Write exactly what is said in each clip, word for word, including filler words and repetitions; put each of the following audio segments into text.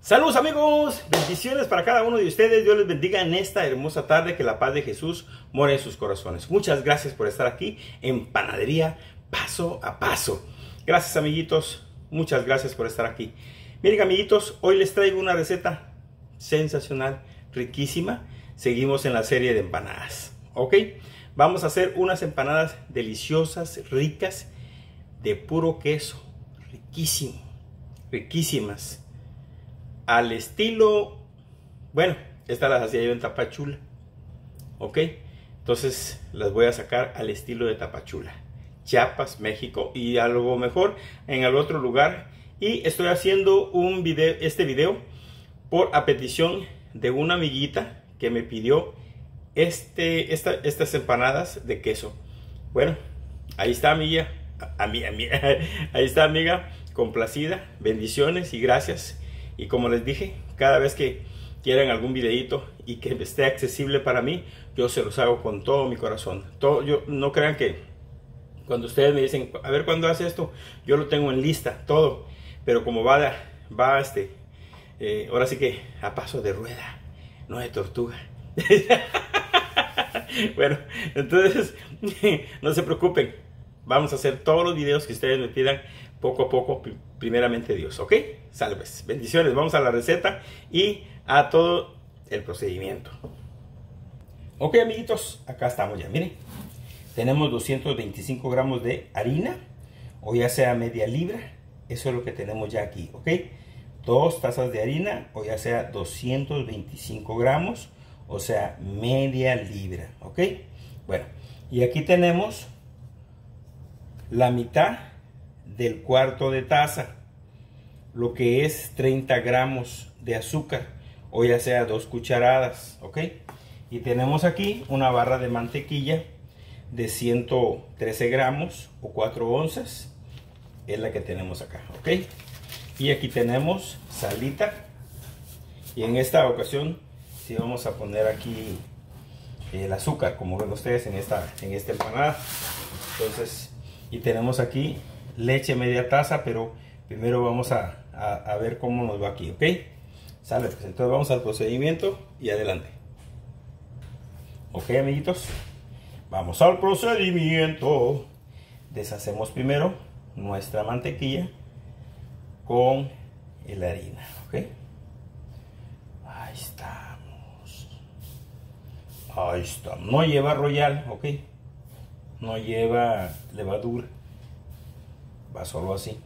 Saludos amigos, bendiciones para cada uno de ustedes. Dios les bendiga en esta hermosa tarde, que la paz de Jesús more en sus corazones. Muchas gracias por estar aquí en Panadería Paso a Paso. Gracias amiguitos, muchas gracias por estar aquí. Miren amiguitos, hoy les traigo una receta sensacional, riquísima. Seguimos en la serie de empanadas, ¿ok? Vamos a hacer unas empanadas deliciosas, ricas, de puro queso, riquísimo, riquísimas. Al estilo, bueno, estas las hacía yo en Tapachula, ¿ok? Entonces las voy a sacar al estilo de Tapachula, Chiapas, México, y a lo mejor en el otro lugar. Y estoy haciendo un video, este video por a petición de una amiguita que me pidió este, esta, estas empanadas de queso. Bueno, ahí está amiga, amiga, amiga ahí está amiga, complacida, bendiciones y gracias. Y como les dije, cada vez que quieran algún videito y que esté accesible para mí, yo se los hago con todo mi corazón. Todo, yo, no crean que cuando ustedes me dicen, a ver cuándo hace esto, yo lo tengo en lista, todo. Pero como va, va este, eh, ahora sí que a paso de rueda, no de tortuga. Bueno, entonces no se preocupen. Vamos a hacer todos los videos que ustedes me pidan poco a poco, primeramente Dios, ¿ok? Salves, bendiciones, vamos a la receta y a todo el procedimiento. Ok amiguitos, acá estamos ya, miren. Tenemos doscientos veinticinco gramos de harina, o ya sea media libra, eso es lo que tenemos ya aquí, ¿ok? Dos tazas de harina, o ya sea doscientos veinticinco gramos, o sea media libra, ¿ok? Bueno, y aquí tenemos la mitad del cuarto de taza, lo que es treinta gramos de azúcar, o ya sea dos cucharadas, ¿ok? Y tenemos aquí una barra de mantequilla de ciento trece gramos o cuatro onzas, es la que tenemos acá, ¿ok? Y aquí tenemos salita, y en esta ocasión sí vamos a poner aquí el azúcar, como ven ustedes en esta, en esta empanada. Entonces, y tenemos aquí leche media taza, pero primero vamos a, a, a ver cómo nos va aquí, ¿ok? Sale, pues entonces vamos al procedimiento y adelante. Ok amiguitos, vamos al procedimiento. Deshacemos primero nuestra mantequilla con la harina, ¿ok? Ahí estamos. Ahí está. No lleva royal, ¿ok? No lleva levadura. Va solo así.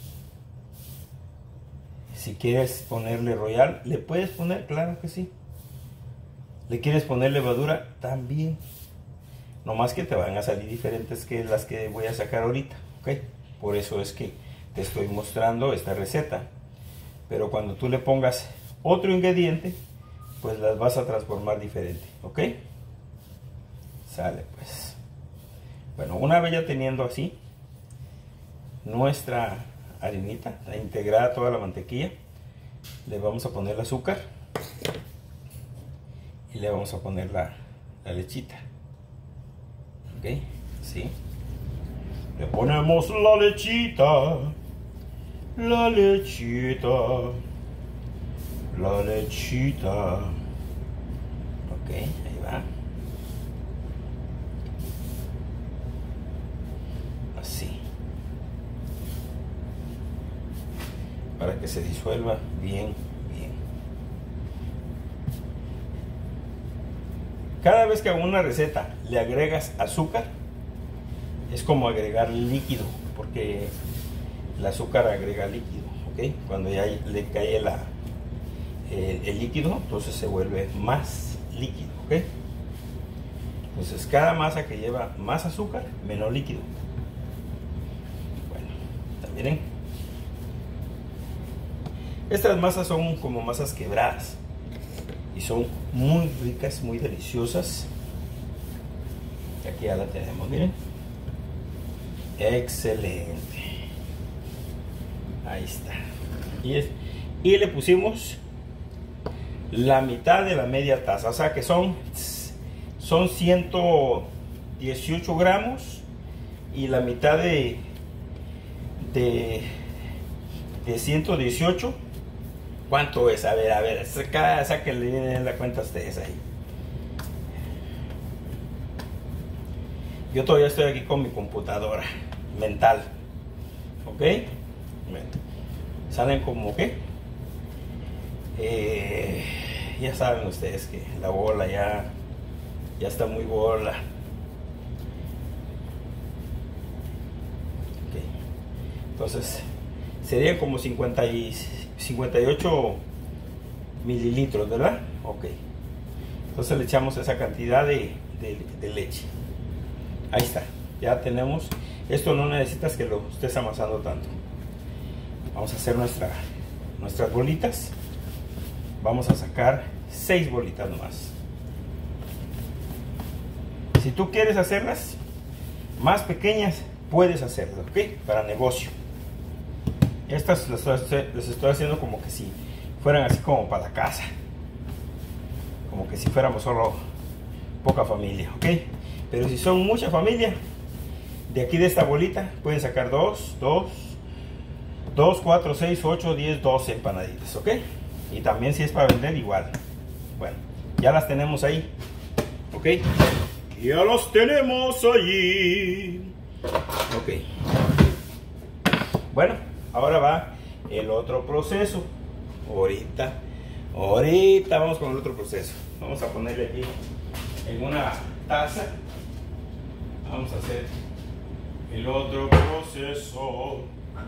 Si quieres ponerle royal, le puedes poner, claro que sí. Le quieres poner levadura, también. No más que te van a salir diferentes que las que voy a sacar ahorita, ¿ok? Por eso es que te estoy mostrando esta receta. Pero cuando tú le pongas otro ingrediente, pues las vas a transformar diferente, ¿ok? Sale pues. Bueno, una vez ya teniendo así nuestra harinita integrada toda la mantequilla, le vamos a poner el azúcar y le vamos a poner la, la lechita, ok, sí, le ponemos la lechita, la lechita, la lechita, ok, ahí va, así, para que se disuelva bien, bien. Cada vez que a una receta le agregas azúcar, es como agregar líquido, porque el azúcar agrega líquido, ¿ok? Cuando ya le cae la, el, el líquido, entonces se vuelve más líquido, ¿ok? Entonces cada masa que lleva más azúcar, menos líquido. Bueno, también estas masas son como masas quebradas y son muy ricas, muy deliciosas. Aquí ya la tenemos, miren. Excelente. Ahí está. Y, es, y le pusimos la mitad de la media taza, o sea que son, son ciento dieciocho gramos, y la mitad de, de, de ciento dieciocho ¿Cuánto es? A ver, a ver, saca, sáquenle la cuenta a ustedes ahí. Yo todavía estoy aquí con mi computadora mental. ¿Ok? Bueno, salen como que eh, ya saben ustedes que la bola ya, ya está muy bola. Okay. Entonces serían como cincuenta y ocho mililitros, ¿verdad? Ok. Entonces le echamos esa cantidad de, de, de leche. Ahí está. Ya tenemos. Esto no necesitas que lo estés amasando tanto. Vamos a hacer nuestra, nuestras bolitas. Vamos a sacar seis bolitas nomás. Si tú quieres hacerlas más pequeñas, puedes hacerlas, ¿ok? Para negocio. Estas las estoy, las estoy haciendo como que si fueran así como para la casa. Como que si fuéramos solo poca familia, ¿ok? Pero si son mucha familia, de aquí de esta bolita pueden sacar dos, dos, dos, cuatro, seis, ocho, diez, doce empanaditas, ¿ok? Y también si es para vender, igual. Bueno, ya las tenemos ahí, ¿ok? Ya las tenemos allí. Ok. Bueno, ahora va el otro proceso. Ahorita, ahorita vamos con el otro proceso. Vamos a ponerle aquí en una taza. Vamos a hacer el otro proceso.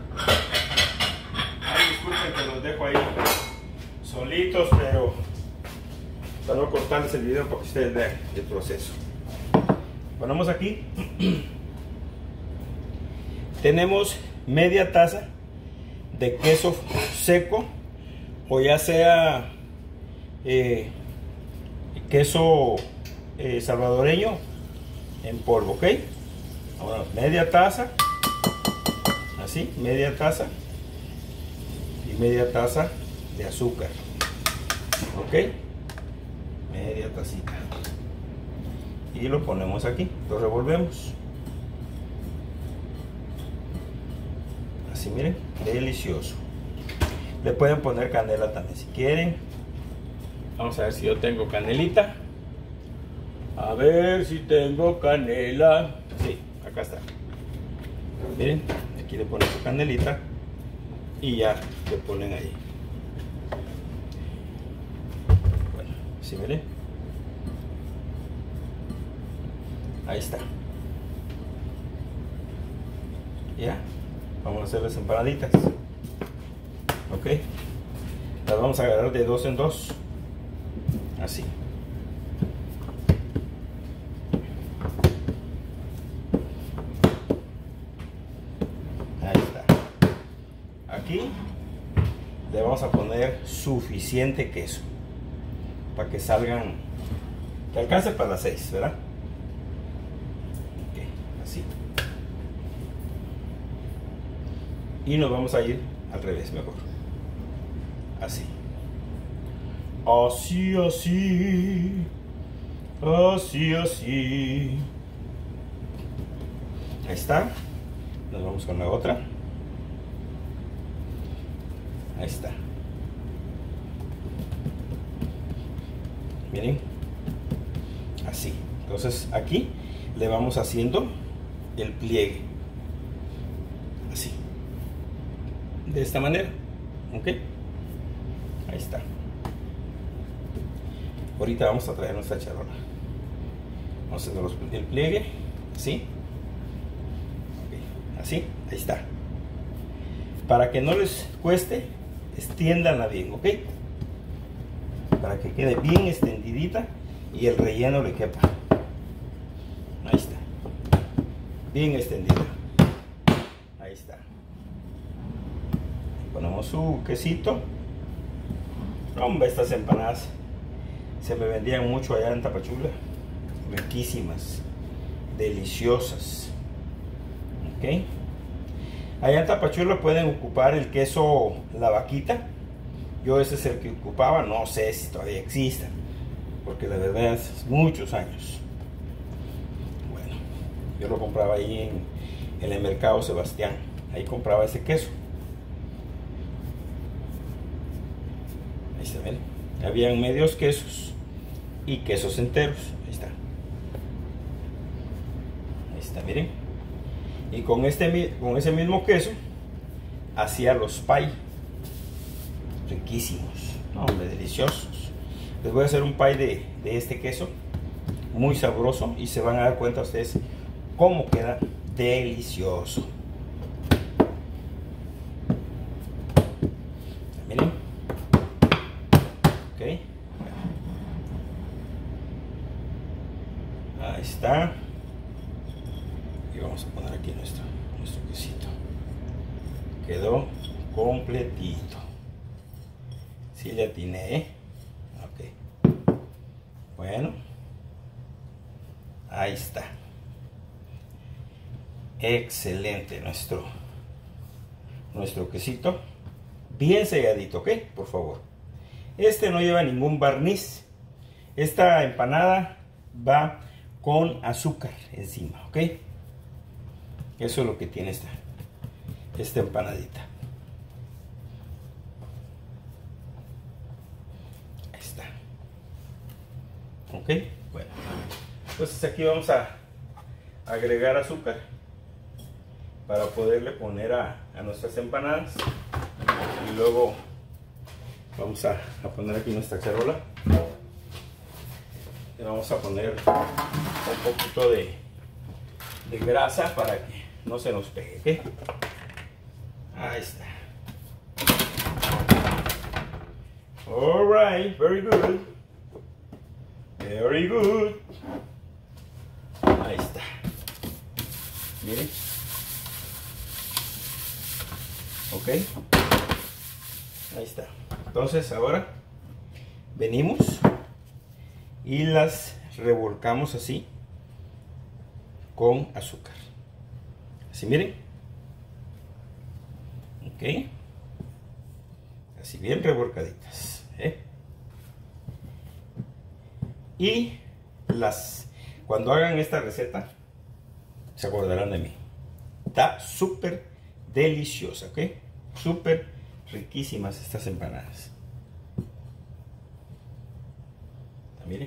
Ay, disculpen que los dejo ahí solitos, pero para no cortarles el video para que ustedes vean el proceso. Ponemos aquí. Tenemos media taza de queso seco, o ya sea eh, queso eh, salvadoreño en polvo, ¿ok? Ahora media taza, así, media taza y media taza de azúcar, ¿ok? Media tacita. Y lo ponemos aquí, lo revolvemos. Así, miren, delicioso. Le pueden poner canela también si quieren. Vamos a ver si yo tengo canelita. A ver si tengo canela. Sí, acá está. Miren, aquí le ponen su canelita y ya le ponen ahí. Bueno, así miren. Ahí está. Ya. Vamos a hacer las empanaditas. Ok. Las vamos a agarrar de dos en dos. Así. Ahí está. Aquí le vamos a poner suficiente queso para que salgan, que alcance para las seis, ¿verdad? Ok, así. Y nos vamos a ir al revés mejor. Así. Así, así. Así, así. Ahí está. Nos vamos con la otra. Ahí está. Miren. Así. Entonces aquí le vamos haciendo el pliegue. Así. De esta manera. Ok. Ahí está. Ahorita vamos a traer nuestra charola. Vamos a hacer el pliegue. Así. Okay. Así. Ahí está. Para que no les cueste, extiéndanla bien, ¿ok? Para que quede bien extendidita y el relleno le quepa. Ahí está. Bien extendida. Ahí está. Ponemos su quesito. Hombre, estas empanadas se me vendían mucho allá en Tapachula. Riquísimas. Deliciosas. Ok. Allá en Tapachula pueden ocupar el queso La Vaquita. Yo ese es el que ocupaba, no sé si todavía exista, porque la verdad es muchos años. Bueno, yo lo compraba ahí en, en el mercado Sebastián. Ahí compraba ese queso. Ahí está, miren. Habían medios quesos y quesos enteros. Ahí está. Ahí está, miren. Y con, este, con ese mismo queso hacía los pie. Riquísimos. No, hombre, deliciosos. Les voy a hacer un pie de, de este queso. Muy sabroso. Y se van a dar cuenta ustedes cómo queda delicioso. Miren. Ok. Ahí está. Y vamos a poner aquí nuestro, nuestro quesito. Quedó completito. Si le atiné, ¿eh? Ok. Bueno. Ahí está. Excelente nuestro, nuestro quesito. Bien selladito, ¿ok? Por favor. Este no lleva ningún barniz. Esta empanada va con azúcar encima, ¿ok? Eso es lo que tiene esta, esta empanadita. Ahí está. ¿Ok? Bueno. Entonces aquí vamos a agregar azúcar para poderle poner a, a nuestras empanadas. Y luego vamos a, a poner aquí nuestra cacerola. Le vamos a poner un poquito de, de grasa para que no se nos pegue, ¿okay? Ahí está. Alright, very good. Very good. Ahí está. Miren. Ok. Ahí está. Entonces ahora venimos y las revolcamos así con azúcar. Así, miren. Ok. Así bien revolcaditas, ¿eh? Y las, cuando hagan esta receta, se acordarán de mí. Está súper deliciosa, ¿ok? Súper riquísimas estas empanadas. Miren.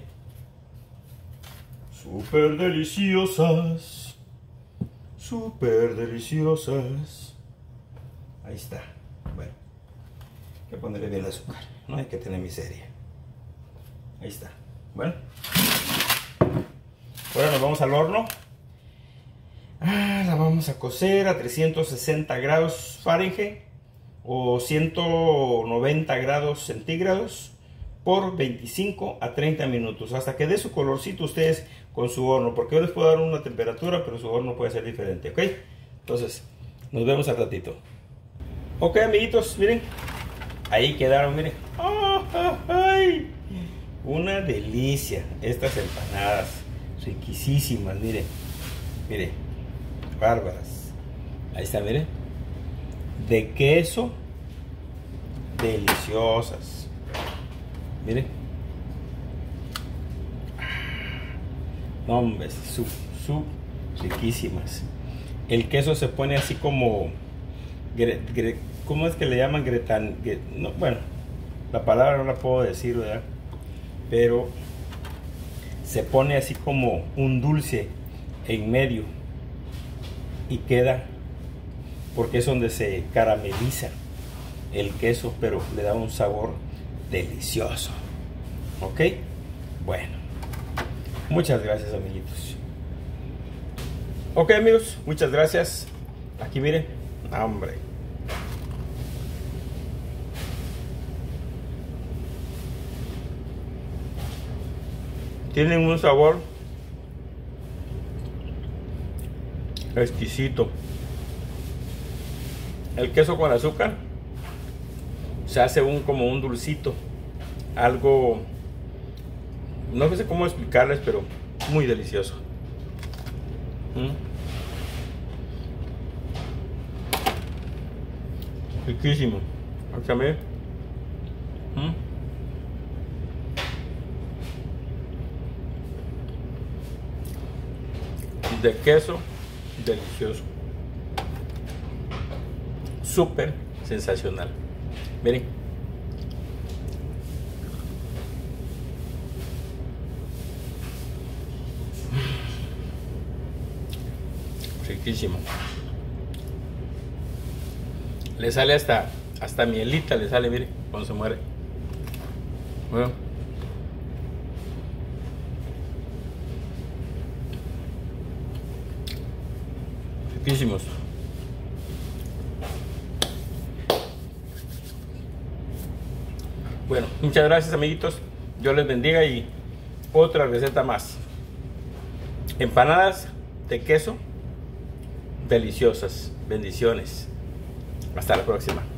Súper deliciosas. Súper deliciosas. Ahí está. Bueno. Hay que ponerle bien el azúcar. No hay que tener miseria. Ahí está. Bueno. Ahora nos vamos al horno. Ah, la vamos a cocer a trescientos sesenta grados Fahrenheit o ciento noventa grados centígrados por veinticinco a treinta minutos, hasta que dé su colorcito ustedes con su horno, porque yo les puedo dar una temperatura, pero su horno puede ser diferente, ¿ok? Entonces, nos vemos al ratito. Ok, amiguitos, miren, ahí quedaron, miren. ¡Oh, oh, ay! Una delicia estas empanadas, riquísimas, miren, miren, bárbaras. Ahí está, miren, de queso, deliciosas. Miren. No, hombre, su, su riquísimas. El queso se pone así como, gre, gre, ¿cómo es que le llaman? Gretan, gre, no, bueno, la palabra no la puedo decir, ¿verdad? Pero se pone así como un dulce en medio y queda, porque es donde se carameliza el queso, pero le da un sabor delicioso. Ok, bueno, muchas gracias, amiguitos. Ok, amigos, muchas gracias. Aquí miren, hombre, tienen un sabor exquisito. El queso con azúcar se hace un como un dulcito, algo, no sé cómo explicarles, pero muy delicioso. ¿Mm? Riquísimo. También. ¿Mm? De queso, delicioso. Súper sensacional. Miren. Riquísimo. Le sale hasta, hasta mielita, le sale, mire, cuando se muere. Bueno. Riquísimos. Bueno, muchas gracias, amiguitos. Dios les bendiga y otra receta más. Empanadas de queso deliciosas. Bendiciones. Hasta la próxima.